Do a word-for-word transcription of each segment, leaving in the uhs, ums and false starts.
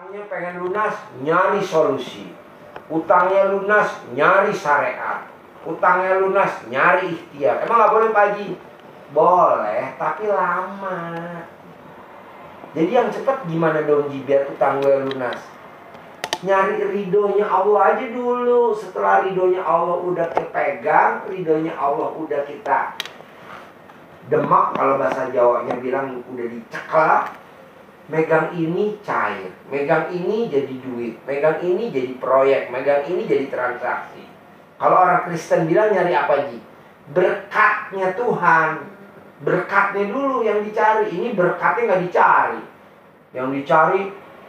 Utangnya pengen lunas, nyari solusi. Utangnya lunas, nyari syariat. Utangnya lunas, nyari ikhtiar. Emang nggak boleh Pak Haji? Boleh, tapi lama. Jadi yang cepat gimana dong Ji, biar utang gue lunas? Nyari ridhonya Allah aja dulu. Setelah ridhonya Allah udah kepegang, ridhonya Allah udah kita demak, kalau bahasa Jawanya bilang udah diceklak. Megang ini cair, megang ini jadi duit, megang ini jadi proyek, megang ini jadi transaksi. Kalau orang Kristen bilang nyari apa Ji? Berkatnya Tuhan. Berkatnya dulu yang dicari. Ini berkatnya nggak dicari. Yang dicari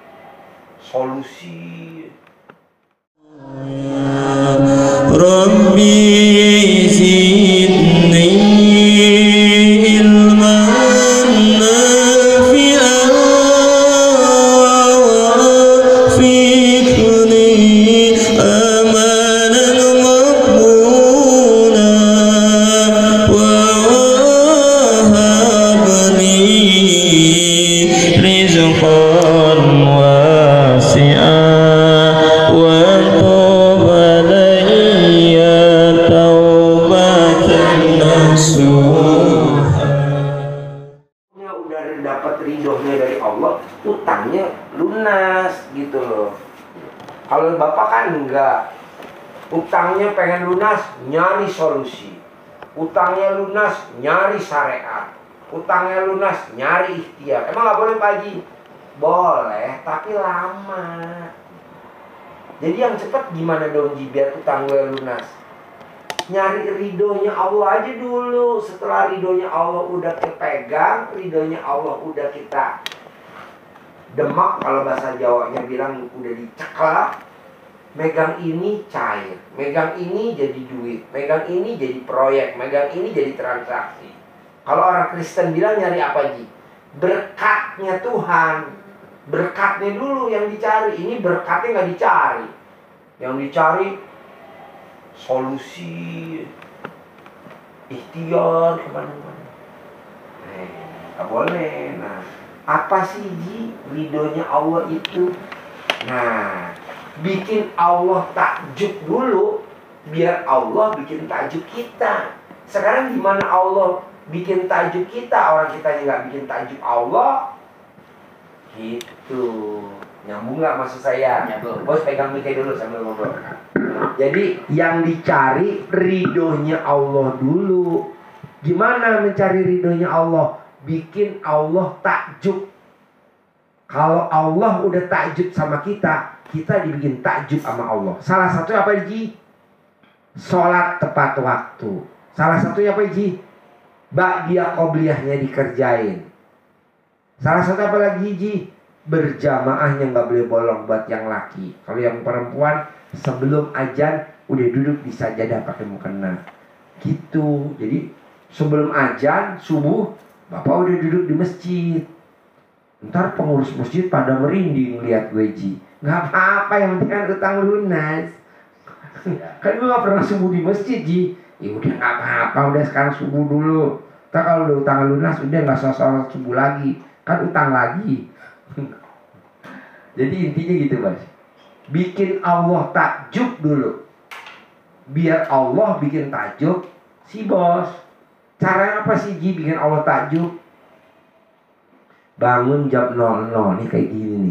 solusi. Rabbi zidni ilman nafi'an wafiqni amalan maqbula wa wahabni rizqan wasi'an wa udah dapat ridhonya dari Allah, utangnya lunas gitu loh. Kalau Bapak kan enggak, utangnya pengen lunas, nyari solusi. Utangnya lunas, nyari syariat. Utangnya lunas, nyari ikhtiar. Emang nggak boleh Pak Haji? Boleh, tapi lama. Jadi yang cepat gimana dong Ji, biar utang gue lunas? Nyari ridhonya Allah aja dulu. Setelah ridhonya Allah udah kepegang, ridhonya Allah udah kita demak, kalau bahasa Jawanya bilang udah diceklak. Megang ini cair, megang ini jadi duit, megang ini jadi proyek, megang ini jadi transaksi. Kalau orang Kristen bilang nyari apa Ji? Berkatnya Tuhan. Berkatnya dulu yang dicari. Ini berkatnya nggak dicari. Yang dicari solusi, ikhtiar kemana-mana. Eh, nggak boleh. Nah, apa sih Ji ridhonya Allah itu? Nah, bikin Allah takjub dulu, biar Allah bikin takjub kita. Sekarang gimana Allah bikin takjub kita? Orang kita nggak bikin takjub Allah. Gitu. Nyambung nggak maksud saya? Nyambung. Bos pegang mic dulu sambil ngobrol. Jadi yang dicari ridhonya Allah dulu. Gimana mencari ridhonya Allah? Bikin Allah takjub. Kalau Allah udah takjub sama kita, kita dibikin takjub sama Allah. Salah satunya apa Ji? Sholat tepat waktu. Salah satunya apa Ji? Ba'diyah qobliyahnya dikerjain. Salah satu apa lagi Ji? Berjamaahnya nggak boleh bolong buat yang laki. Kalau yang perempuan sebelum azan udah duduk di sajadah pakai mukena. Gitu. Jadi sebelum azan subuh Bapak udah duduk di masjid. Ntar pengurus masjid pada merinding lihat gue Ji. Nggak apa-apa, yang penting kan utang lunas. Kan gue nggak pernah subuh di masjid Ji. Ya udah nggak apa-apa, udah sekarang subuh dulu. Ntar kalau udah utang lunas udah nggak sosok subuh lagi. Kan utang lagi. Jadi intinya gitu Mas. Bikin Allah takjub dulu. Biar Allah bikin takjub si bos. Caranya apa sih Ji bikin Allah takjub? Bangun jam nol nol nih kayak gini nih.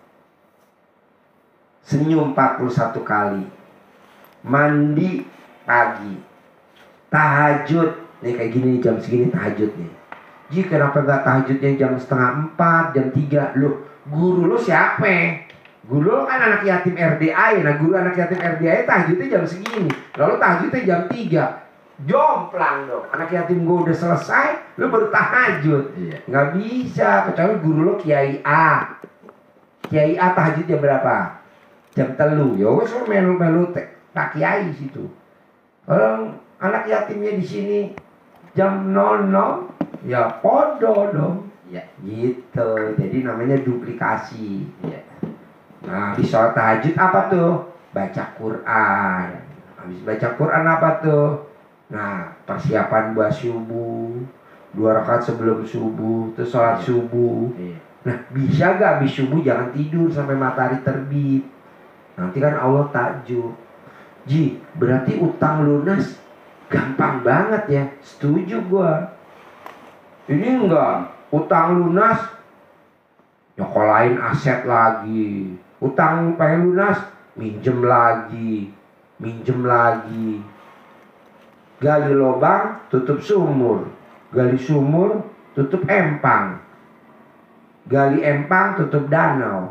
Senyum empat puluh satu kali. Mandi pagi. Tahajud nih kayak gini nih, jam segini tahajud nih. Ji kenapa gak tahajudnya jam setengah empat, jam tiga? Loh, guru lo siapa? Guru lo kan anak yatim R D A. Nah guru anak yatim R D A tahajudnya jam segini. Lalu tahajudnya jam tiga. Jomplang dong. Anak yatim gue udah selesai, lo baru tahajud. Iya. Nggak bisa, kecuali guru lo Kiai A. Kiai A tahajud jam berapa? Jam telu. Ya wes lo melu-melu tak kiai situ. Kalau anak yatimnya di sini jam nol nol, ya podo dong. Ya gitu. Jadi namanya duplikasi. Ya. Nah, habis sholat tahajud apa tuh? Baca Quran. Habis baca Quran apa tuh? Nah, persiapan buat subuh. Dua rakaat sebelum subuh, terus sholat subuh. Nah, bisa gak habis subuh jangan tidur sampai matahari terbit? Nanti kan Allah takjub. Ji, berarti utang lunas gampang banget ya. Setuju gua. Ini enggak, utang lunas nyokolain aset lagi. Utang pengen lunas, minjem lagi, minjem lagi. Gali lubang, tutup sumur. Gali sumur, tutup empang. Gali empang, tutup danau.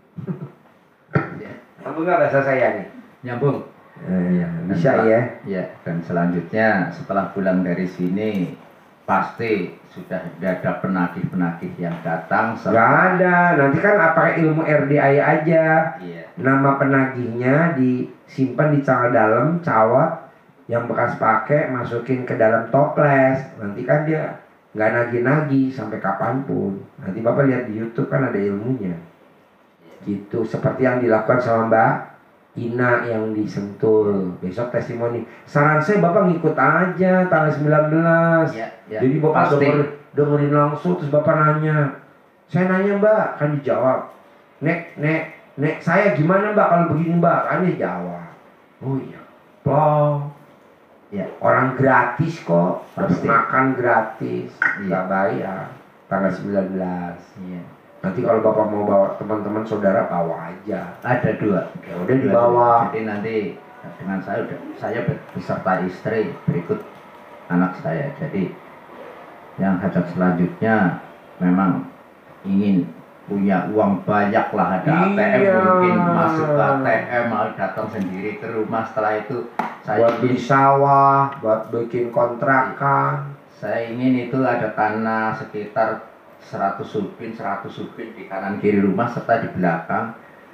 Apa enggak bahasa saya nih? Nyambung. Eh, Dan bisa setelah- ya. Ya, dan selanjutnya setelah pulang dari sini pasti sudah ada penagih-penagih yang datang. Gak ada. Nanti kan pakai ilmu R D I aja. Iya. Nama penagihnya disimpan di celana dalam, cawat yang bekas pakai masukin ke dalam toples. Nanti kan dia nggak nagih-nagih sampai kapanpun. Nanti Bapak lihat di YouTube kan ada ilmunya. Gitu, seperti yang dilakukan sama Mbak Ina yang di Sentul. Besok testimoni. Saran saya Bapak ngikut aja tanggal sembilan belas. Ya, ya. Jadi Bapak Pasti. denger, dengerin langsung. Terus Bapak nanya. Saya nanya Mbak, kan dijawab. Nek, nek, nek saya gimana Mbak kalau begini Mbak? Kan dia jawab. Oh iya, plong. Ya. Orang gratis kok. Pasti. Makan gratis. Iya. Nggak bayar. Tanggal sembilan belas. Iya. Nanti kalau Bapak mau bawa teman-teman saudara, bawa aja. Ada dua. Ya udah dibawa. Jadi nanti dengan saya udah saya beserta istri berikut anak saya. Jadi yang hajat selanjutnya memang ingin punya uang banyak lah, ada A T M Iya. mungkin masuk ke A T M mau datang sendiri ke rumah. Setelah itu saya Buat beli ingin, sawah, buat bikin kontrakan. saya ingin itu ada tanah sekitar seratus subin, seratus subin di kanan kiri rumah serta di belakang.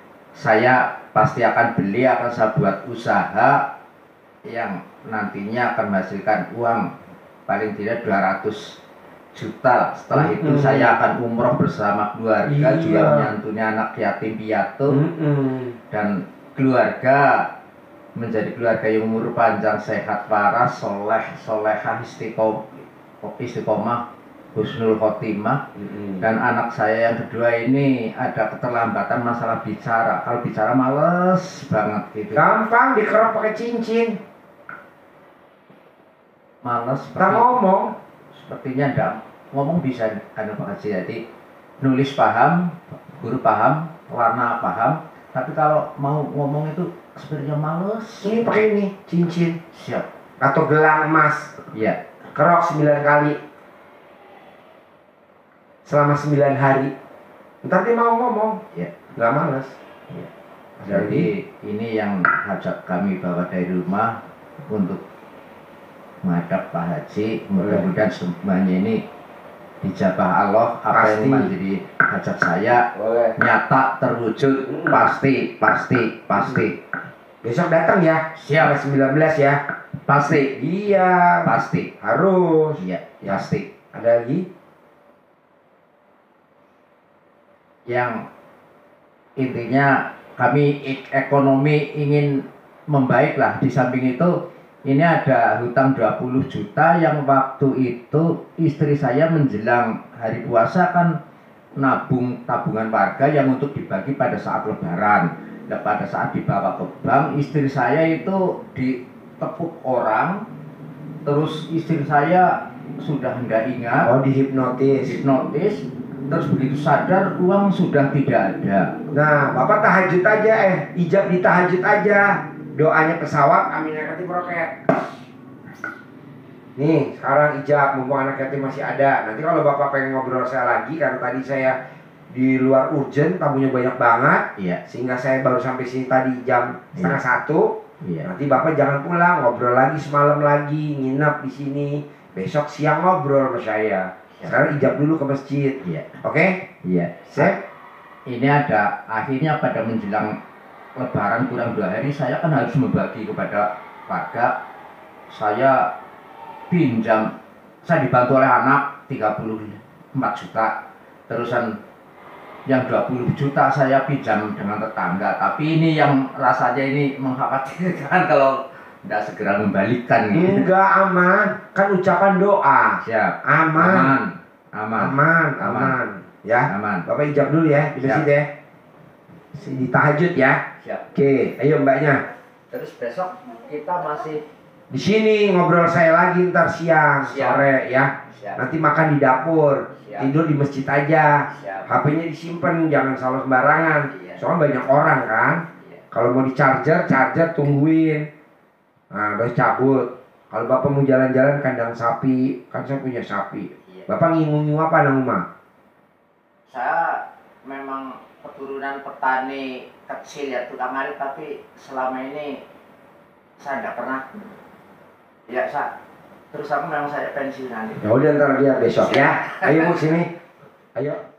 Saya pasti akan beli, akan saya buat usaha yang nantinya akan menghasilkan uang paling tidak dua ratus juta lah. Setelah itu Mm-mm. saya akan umroh bersama keluarga, Iya. juga menyantuni anak yatim piatu, Mm-mm. dan keluarga menjadi keluarga yang umur panjang, sehat, waras, soleh, solehah, istiqomah, istiqomah, husnul khotimah. Mm-mm. Dan anak saya yang kedua ini ada keterlambatan masalah bicara. Kalau bicara males banget gitu. Gampang dikerok pakai cincin. Males Kita seperti, ngomong. sepertinya enggak ngomong bisa anu Pak Haji. Jadi nulis paham, guru paham, warna paham, tapi kalau mau ngomong itu sepertinya males. Ini pakai ini cincin Siap. atau gelang emas. Iya. Kerok sembilan kali. Selama sembilan hari. Ntar dia mau ngomong. Iya. Nggak males. Iya. Jadi Jadi ini yang hajat kami bawa dari rumah untuk menghadap Pak Haji. Mudah-mudahan semuanya ini dijabah Allah. Apa Pasti. yang menjadi hajat saya boleh. nyata terwujud. Pasti, pasti, pasti. Besok datang ya. Siap. Tanggal sembilan belas ya. Pasti, Iya. pasti. Harus. Iya, Ya. pasti. Ada lagi? Yang intinya kami ek- ekonomi ingin membaik lah. Di samping itu ini ada hutang dua puluh juta yang waktu itu istri saya menjelang hari puasa kan nabung tabungan warga yang untuk dibagi pada saat lebaran. Nah, pada saat dibawa ke bank, istri saya itu ditepuk orang, terus istri saya sudah hendak ingat, Oh, dihipnotis. hipnotis, terus begitu sadar uang sudah tidak ada. Nah, Bapak tahajud aja, eh, ijab di tahajud aja. Doanya pesawat, amin ya yatim roket. Nih, sekarang ijab, mumpung anak yatim masih ada. Nanti kalau Bapak pengen ngobrol saya lagi, karena tadi saya di luar urgent, tamunya banyak banget. Iya, Sehingga saya baru sampai sini tadi jam setengah satu. iya. Nanti Bapak jangan pulang, ngobrol lagi semalam lagi, nginep di sini. Besok siang ngobrol sama saya. Sekarang ijab dulu ke masjid. Iya, Oke? iya. Sip? Ini ada akhirnya pada menjelang lebaran kurang dua hari saya kan harus membagi kepada warga. Saya pinjam, saya dibantu oleh anak tiga puluh empat juta. Terusan yang dua puluh juta saya pinjam dengan tetangga. Tapi ini yang rasanya ini mengkhawatirkan kalau tidak segera membalikan gitu. Enggak, aman. Kan ucapan doa. Siap. Aman. Aman. Aman. Aman, Aman. aman. Ya. Aman. Bapak ijab dulu ya di masjid ya. Di tahajud ya. Siap. Oke, ayo mbaknya. Terus besok kita masih Di sini ngobrol saya lagi ntar siang, Siap. sore ya. siap. Nanti makan di dapur, Siap. tidur di masjid aja. Siap. H P-nya disimpan, jangan salah sembarangan. Iya. Soalnya banyak orang kan. Iya. Kalau mau di charger, charger tungguin. Nah, udah cabut. Kalau bapak mau jalan-jalan kandang sapi, kan saya punya sapi. Iya. Bapak ngingu-ngingu apa nang rumah? Saya memang keturunan petani kecil ya tukang ngarit, tapi selama ini saya nggak pernah. Ya saya terus aku memang saya pensiunan. Ya udah ntar lihat besok ya. Ayo Bu sini. Ayo.